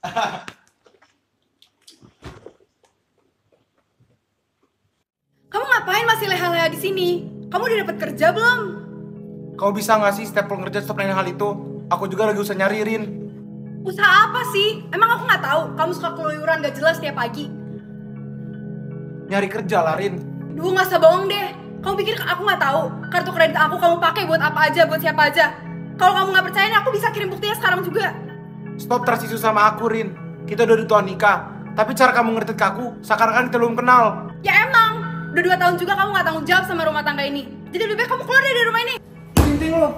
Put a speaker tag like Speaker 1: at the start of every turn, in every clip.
Speaker 1: Kamu ngapain masih leha-leha di sini? Kamu udah dapat kerja belum?
Speaker 2: Kau bisa nggak sih step ngerjain stop nanya hal itu? Aku juga lagi usah nyariin.
Speaker 1: Usaha apa sih? Emang aku nggak tahu. Kamu suka keluyuran gak jelas tiap pagi.
Speaker 2: Nyari kerja lah, Rin.
Speaker 1: Duh, nggak usah bohong deh. Kamu pikir aku nggak tahu? Kartu kredit aku kamu pakai buat apa aja, buat siapa aja? Kalau kamu nggak percaya, aku bisa kirim buktinya sekarang juga.
Speaker 2: Stop tersisu sama aku, Rin. Kita udah tua nikah. Tapi cara kamu ngerti ke aku, seakan-akan kita belum kenal.
Speaker 1: Ya emang, udah 2 tahun juga kamu nggak tanggung jawab sama rumah tangga ini. Jadi lebih baik kamu keluar dari rumah ini.
Speaker 2: Penting lo.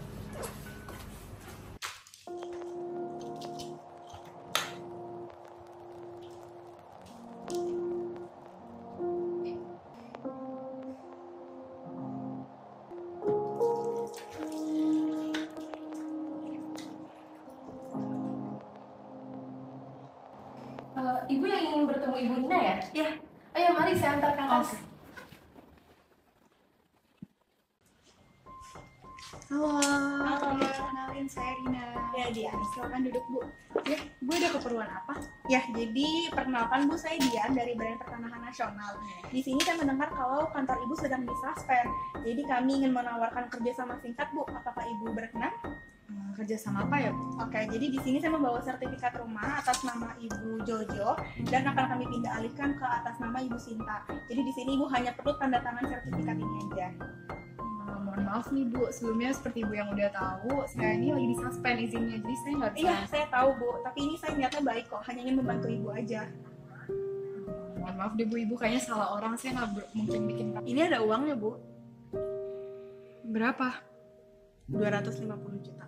Speaker 3: Ibu yang ingin bertemu Ibu Nina ya?
Speaker 1: Ya.
Speaker 3: Ayo mari saya antarkan Mas.
Speaker 4: Halo, kenalin saya Rina. Ya, Dian. Silakan duduk, Bu. Ya, Bu ada keperluan apa? Ya, jadi perkenalkan Bu, saya Dian dari Badan Pertanahan Nasional. Di sini saya mendengar kalau kantor Ibu sedang disuspend. Jadi kami ingin menawarkan kerjasama singkat, Bu. Apakah Ibu berkenan?
Speaker 1: Kerjasama apa ya, Bu?
Speaker 4: Oke, jadi di sini saya membawa sertifikat rumah atas nama Ibu Jojo dan akan kami pindah alihkan ke atas nama Ibu Sinta. Jadi di sini Ibu hanya perlu tanda tangan sertifikat ini aja.
Speaker 5: Mohon maaf nih Bu, sebelumnya seperti Ibu yang udah tahu, saya ini lagi disuspend izinnya, jadi saya nggak bisa.
Speaker 4: Iya, saya tahu Bu, tapi ini saya niatnya baik kok, hanya ingin membantu Ibu aja.
Speaker 5: Mohon maaf deh Bu, Ibu kayaknya salah orang, saya nggak mungkin bikin.
Speaker 4: Ini ada uangnya Bu,
Speaker 5: Berapa?
Speaker 4: 250 juta.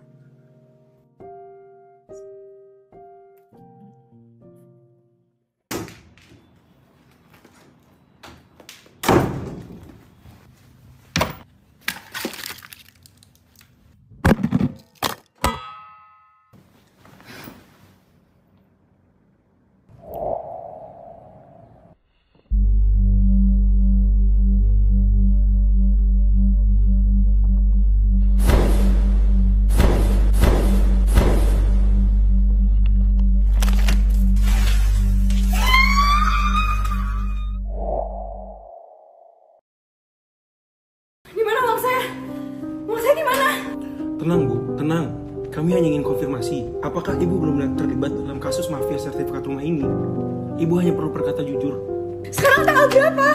Speaker 1: Di mana uang saya? Uang saya di mana?
Speaker 6: Tenang Bu, tenang. Kami hanya ingin konfirmasi, apakah Ibu belum terlibat dalam kasus mafia sertifikat rumah ini? Ibu hanya perlu berkata jujur.
Speaker 1: Sekarang tanggal berapa?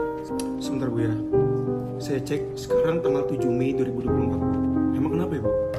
Speaker 6: Sebentar Bu ya. Saya cek sekarang tanggal 7 Mei 2024. Emang kenapa ya Bu?